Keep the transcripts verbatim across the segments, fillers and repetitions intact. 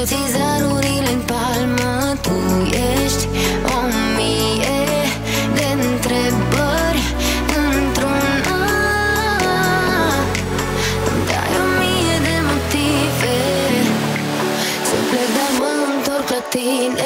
ți zarurile în palmă. Tu ești o mie de întrebări într-una. Îmi dai o mie de motive să plec, dar mă întorc la tine.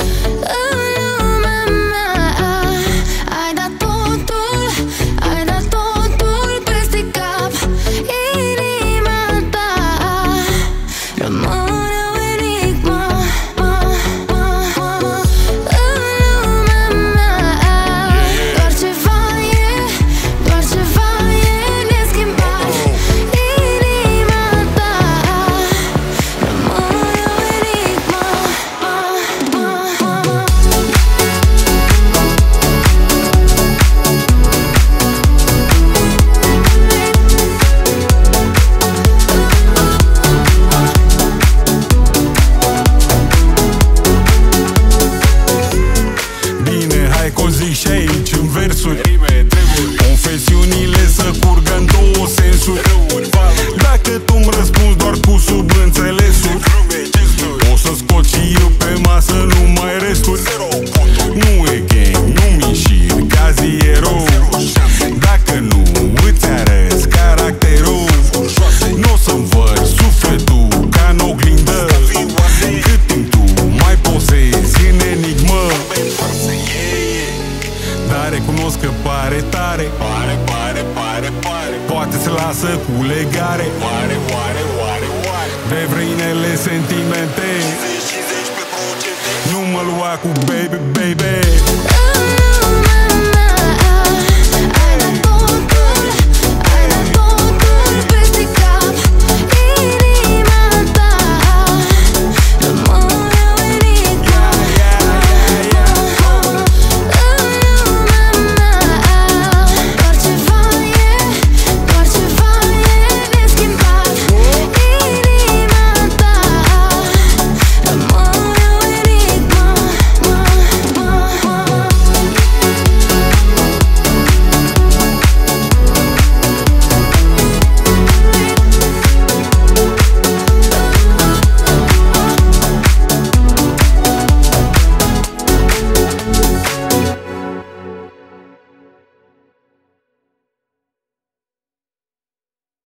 Și aici în versuri confesiunile să curgă în două sensuri. Dacă tu-mi răspunzi doar cu subînțelesuri, o să scot și eu pe masă numai resturi. Nu e gang, nu mișir ca zero. Dacă nu îți arăți caracterul, n-o să-mi văd sufletul ca în oglindă. Cât timp tu mai posezi în enigmă. Dar recunosc că pare tare. Pare, pare, pare, pare. Poate se lasă cu legare. Oare, oare, oare, oare. De vrăinele sentimente. Nu mă lua cu baby, baby.